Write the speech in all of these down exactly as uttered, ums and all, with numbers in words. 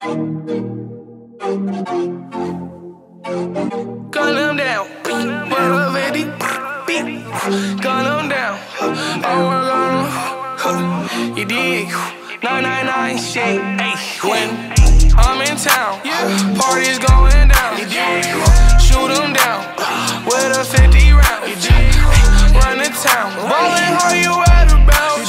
Gun them down, one fifty, gun them down. I wanna gun them, you dig? nine nine nine shit. When I'm in town, parties going down. Shoot them down with a fifty round. Run the town, ballin' how you at about?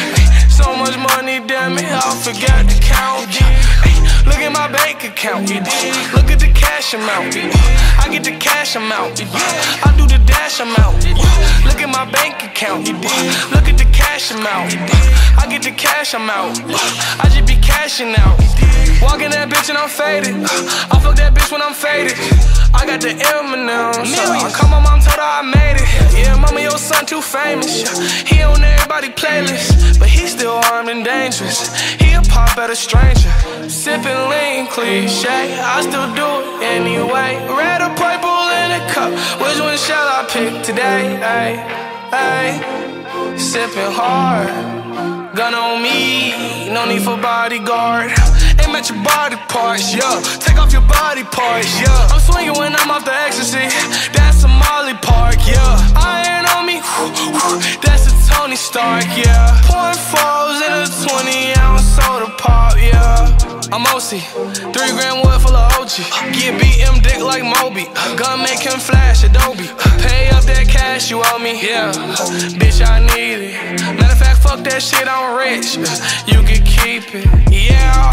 So much money, damn it, I forgot to count. Look at my bank account, look at the cash amount. I get the cash amount, I do the dash amount. Look at my bank account, look at the cash amount. I get the cash amount, I just be cashing out. Walking that bitch and I'm faded, I fuck that bitch when I'm faded. I got the M and M's, I call my mom, told her I made it. Yeah, mama, your son too famous. He on everybody's playlist, but he still armed and dangerous. He a pop at a stranger, sipping lean, cliche. I still do it anyway. Red or purple in a cup, which one shall I pick today? Ay, ay, sipping hard, gun on me, no need for bodyguard. Aim at your body parts, yeah. Take off your body parts, yeah. I'm swinging when I'm off the ecstasy. That's a Molly Park, yeah. Iron on me, that's a Tony Stark, yeah. Pouring fours in a twenty ounce soda pop, yeah. I'm O C, three grand wood full of O G. Get B M dick like Moby, gun make him flash Adobe. Pay up that cash you owe me, yeah. Bitch, I need it. Matter of fact, fuck that shit, I'm rich. You can keep it, yeah.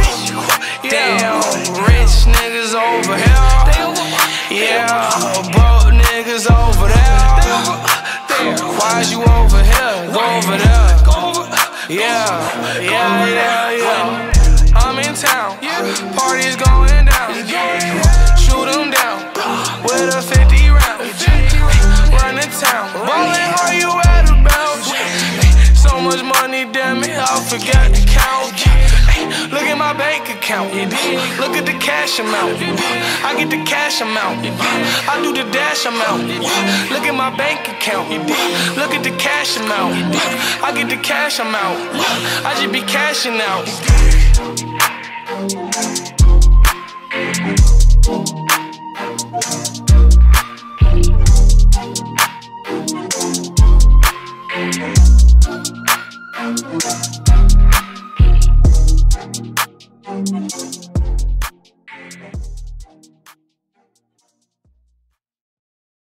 Damn, rich niggas over here. Yeah, broke niggas over there. Why's you over here? Go over there. Yeah, yeah, yeah, yeah. I'm in town, parties going down. Shoot them down with a fifty round. Run the town, ballin' how you at about? So much money, damn it, I forgot to count. Look at my bank account, look at the cash amount. I get the cash amount, I do the dash amount. Look at my bank account, look at the cash amount. I get the cash amount, I just be cashing out.